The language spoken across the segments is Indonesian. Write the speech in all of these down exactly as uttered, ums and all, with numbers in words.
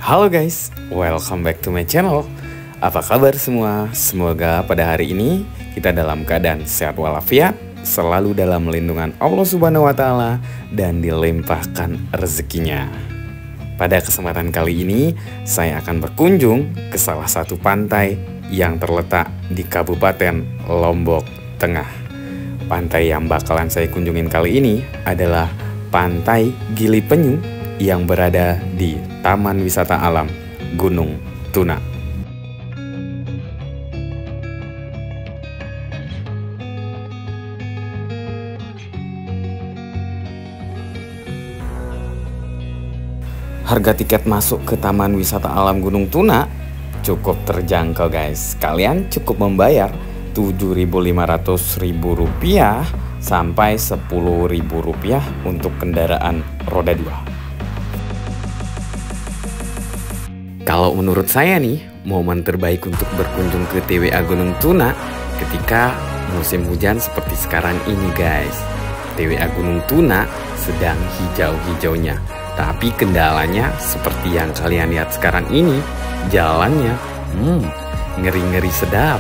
Halo guys, welcome back to my channel. Apa kabar semua? Semoga pada hari ini kita dalam keadaan sehat walafiat, selalu dalam lindungan Allah Subhanahu wa Ta'ala, dan dilimpahkan rezekinya. Pada kesempatan kali ini, saya akan berkunjung ke salah satu pantai yang terletak di Kabupaten Lombok Tengah. Pantai yang bakalan saya kunjungin kali ini adalah Pantai Gili Penyu yang berada di Taman Wisata Alam Gunung Tuna. Harga tiket masuk ke Taman Wisata Alam Gunung Tuna cukup terjangkau guys. Kalian cukup membayar tujuh ribu lima ratus rupiah sampai sepuluh ribu rupiah untuk kendaraan roda dua. Kalau menurut saya nih, momen terbaik untuk berkunjung ke T W A Gunung Tuna ketika musim hujan seperti sekarang ini guys. T W A Gunung Tuna sedang hijau-hijaunya. Tapi kendalanya seperti yang kalian lihat sekarang ini, jalannya hmm, ngeri-ngeri sedap.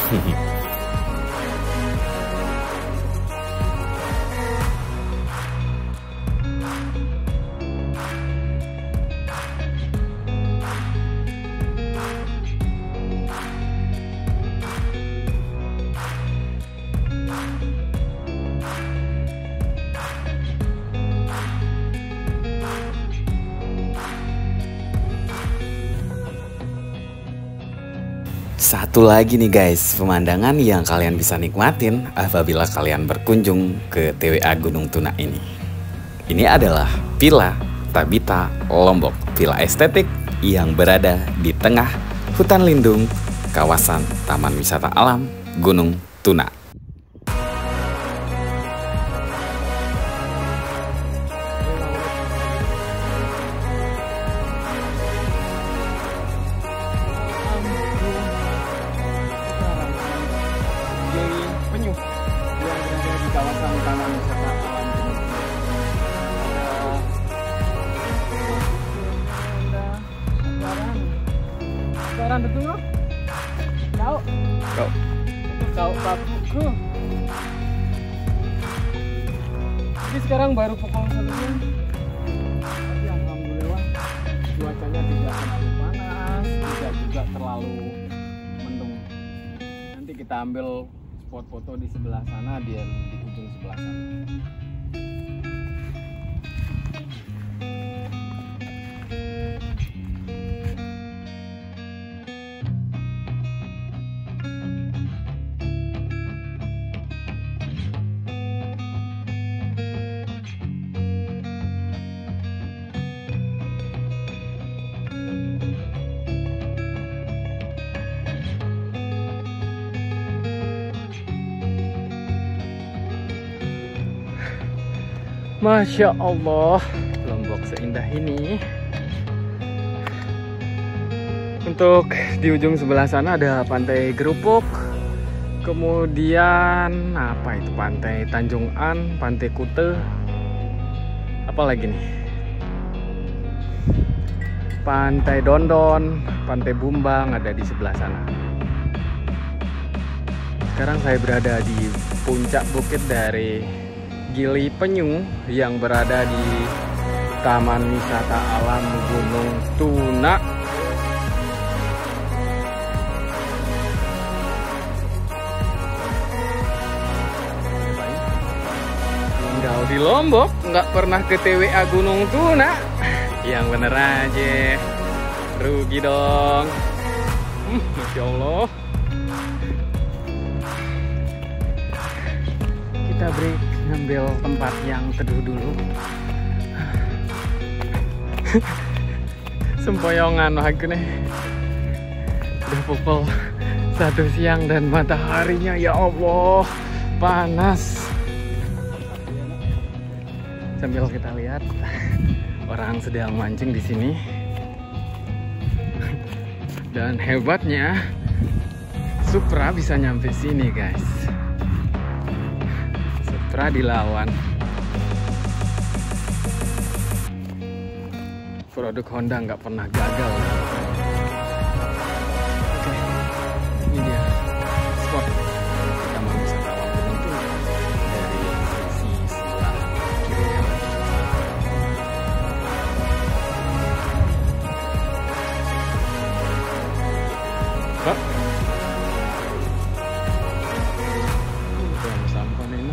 Satu lagi nih guys, pemandangan yang kalian bisa nikmatin apabila kalian berkunjung ke T W A Gunung Tuna ini. Ini adalah Villa Tabita Lombok, villa estetik yang berada di tengah hutan lindung kawasan Taman Wisata Alam Gunung Tuna. Penyu yang berada di kawasan Taman Wisata Alam Gunung Tuna. Ada sekarang betul loh. Kau, kau, kau papuku. Jadi sekarang baru pukul satu jam. Tapi alhamdulillah cuacanya tidak terlalu panas, tidak juga terlalu mendung. Nanti kita ambil spot foto di sebelah sana, di, di ujung sebelah sana. Masya Allah, Lombok seindah ini. Untuk di ujung sebelah sana ada Pantai Gerupuk. Kemudian apa itu, Pantai Tanjung An, Pantai Kute. Apa lagi nih? Pantai Dondon, Pantai Bumbang ada di sebelah sana. Sekarang saya berada di puncak bukit dari Gili Penyu yang berada di Taman Wisata Alam Gunung Tuna. Tinggal di Lombok, nggak pernah ke T W A Gunung Tuna. Yang bener aja, rugi dong. Hmm, Masya Allah. Kita break, ngambil tempat yang teduh dulu. Sempoyongan aku nih. Udah pukul satu siang dan mataharinya ya Allah panas. Sambil kita lihat orang sedang mancing di sini. Dan hebatnya Supra bisa nyampe sini guys. Supra dilawan. Produk Honda nggak pernah gagal. Oke, ini dia spot Taman Wisata Alam Gunung Tuna dari sisi sebelah kiri kanan. Hop. Buang sampah ini.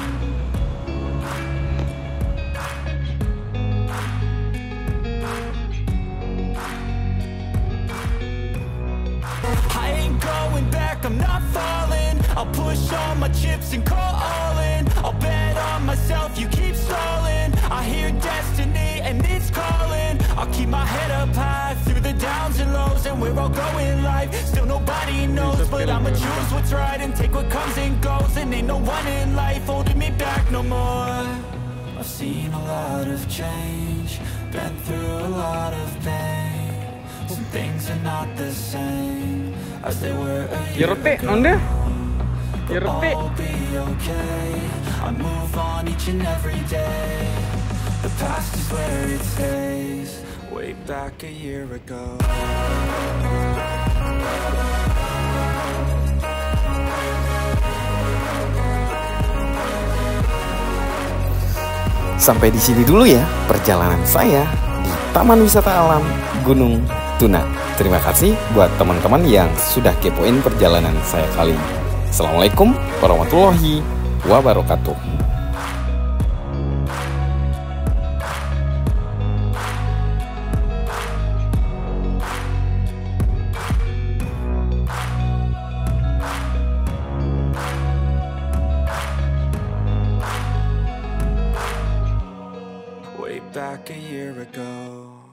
I'm not falling, I'll push all my chips and call all in. I'll bet on myself, you keep stalling. I hear destiny and it's calling. I'll keep my head up high through the downs and lows. And we're all going life, still nobody knows. But I'ma choose what's right and take what comes and goes. And ain't no one in life holding me back no more. I've seen a lot of change, been through a lot of pain. Some things are not the same as they were a year ago. But all be okay. I move on each and every day. The past is where it stays. Way back a year ago. Sampai di sini dulu ya perjalanan saya di Taman Wisata Alam Gunung Tuna. Terima kasih buat teman-teman yang sudah kepoin perjalanan saya kali ini. Assalamualaikum warahmatullahi wabarakatuh. Way back a year ago.